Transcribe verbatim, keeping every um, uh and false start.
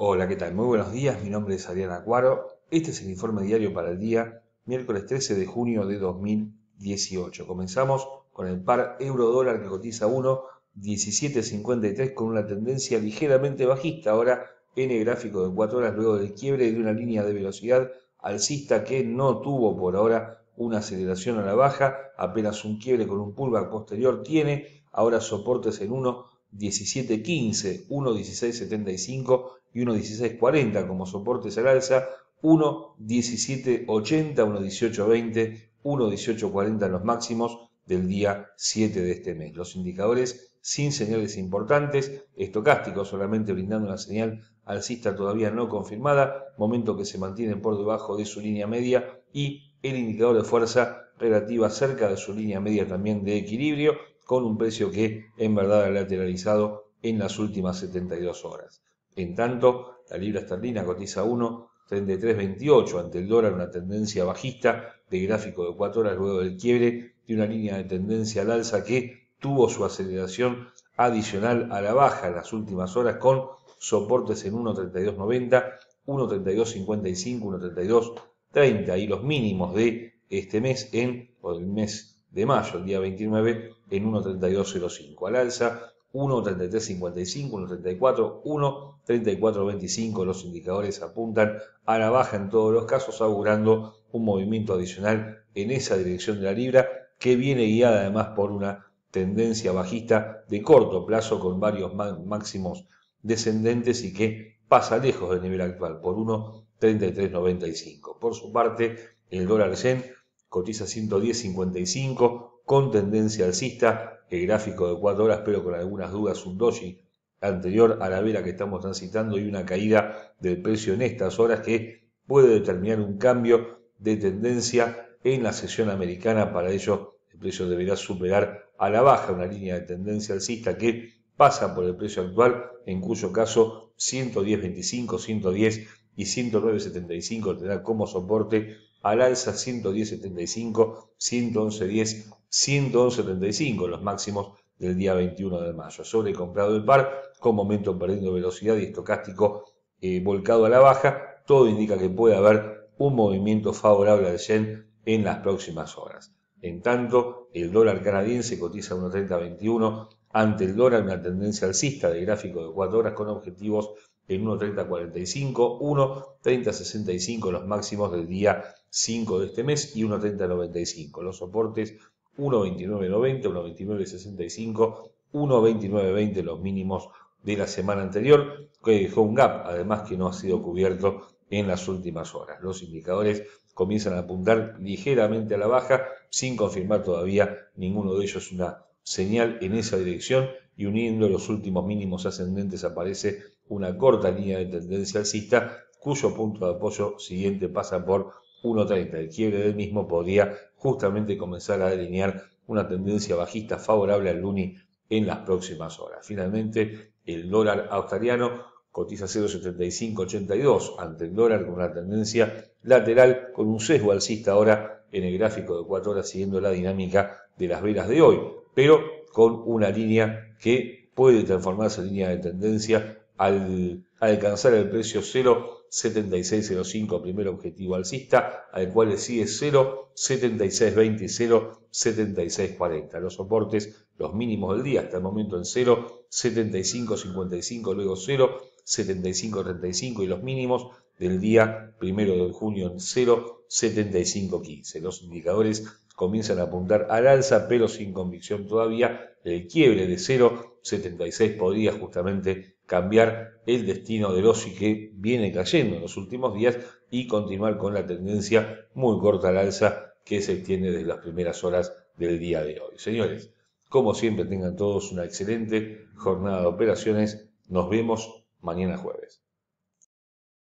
Hola, ¿qué tal? Muy buenos días, mi nombre es Adrián Acuaro. Este es el informe diario para el día miércoles trece de junio de dos mil dieciocho. Comenzamos con el par euro-dólar que cotiza uno coma diecisiete cincuenta y tres con una tendencia ligeramente bajista ahora en el gráfico de cuatro horas luego del quiebre de una línea de velocidad alcista que no tuvo por ahora una aceleración a la baja, apenas un quiebre con un pullback posterior tiene, ahora soportes en uno coma diecisiete quince, uno coma dieciséis setenta y cinco y uno coma dieciséis cuarenta como soportes al alza, uno coma diecisiete ochenta, uno coma dieciocho veinte, uno coma dieciocho cuarenta en los máximos del día siete de este mes. Los indicadores sin señales importantes, estocásticos solamente brindando una señal alcista todavía no confirmada, momento que se mantiene por debajo de su línea media y el indicador de fuerza relativa cerca de su línea media también de equilibrio, con un precio que en verdad ha lateralizado en las últimas setenta y dos horas. En tanto, la libra esterlina cotiza uno coma treinta y tres veintiocho ante el dólar, una tendencia bajista de gráfico de cuatro horas luego del quiebre de una línea de tendencia al alza que tuvo su aceleración adicional a la baja en las últimas horas con soportes en uno coma treinta y dos noventa, uno coma treinta y dos cincuenta y cinco, uno coma treinta y dos treinta y los mínimos de este mes en, o del mes de mayo, el día veintinueve, en uno coma treinta y dos cero cinco. Al alza, uno coma treinta y tres cincuenta y cinco, uno coma treinta y cuatro, uno coma treinta y cuatro veinticinco. Los indicadores apuntan a la baja en todos los casos, augurando un movimiento adicional en esa dirección de la libra, que viene guiada además por una tendencia bajista de corto plazo con varios máximos descendentes y que pasa lejos del nivel actual por uno coma treinta y tres noventa y cinco. Por su parte, el dólar yen cotiza ciento diez cincuenta y cinco con tendencia alcista, el gráfico de cuatro horas pero con algunas dudas, un doji anterior a la vela que estamos transitando y una caída del precio en estas horas que puede determinar un cambio de tendencia en la sesión americana. Para ello el precio deberá superar a la baja una línea de tendencia alcista que pasa por el precio actual, en cuyo caso ciento diez veinticinco, ciento diez y ciento nueve setenta y cinco tendrá como soporte, al alza ciento diez setenta y cinco, ciento once diez, ciento once setenta y cinco, los máximos del día veintiuno de mayo. Sobrecomprado el par, con momento perdiendo velocidad y estocástico eh, volcado a la baja, todo indica que puede haber un movimiento favorable al yen en las próximas horas. En tanto, el dólar canadiense cotiza uno coma treinta veintiuno ante el dólar, una tendencia alcista de gráfico de cuatro horas con objetivos en uno coma treinta cuarenta y cinco, uno coma treinta sesenta y cinco los máximos del día cinco de este mes y uno coma treinta noventa y cinco. Los soportes uno coma veintinueve noventa, uno coma veintinueve sesenta y cinco, uno coma veintinueve veinte los mínimos de la semana anterior, que dejó un gap además que no ha sido cubierto en las últimas horas. Los indicadores comienzan a apuntar ligeramente a la baja sin confirmar todavía ninguno de ellos una señal en esa dirección, y uniendo los últimos mínimos ascendentes aparece una corta línea de tendencia alcista cuyo punto de apoyo siguiente pasa por uno coma treinta. El quiebre del mismo podría justamente comenzar a delinear una tendencia bajista favorable al luni en las próximas horas. Finalmente, el dólar australiano cotiza cero coma setenta y cinco ochenta y dos ante el dólar con una tendencia lateral con un sesgo alcista ahora en el gráfico de cuatro horas siguiendo la dinámica de las velas de hoy, pero con una línea que puede transformarse en línea de tendencia al alcanzar el precio cero coma setenta y seis cero cinco, primer objetivo alcista, al cual le sigue cero coma setenta y seis veinte y cero coma setenta y seis cuarenta. Los soportes, los mínimos del día hasta el momento en cero coma setenta y cinco cincuenta y cinco, luego cero coma setenta y cinco treinta y cinco y los mínimos del día primero de junio en cero coma setenta y cinco quince. Los indicadores comienzan a apuntar al alza, pero sin convicción todavía. El quiebre de cero coma setenta y seis podría justamente cambiar el destino del O S I que viene cayendo en los últimos días y continuar con la tendencia muy corta al alza que se extiende desde las primeras horas del día de hoy. Señores, como siempre, tengan todos una excelente jornada de operaciones. Nos vemos mañana jueves.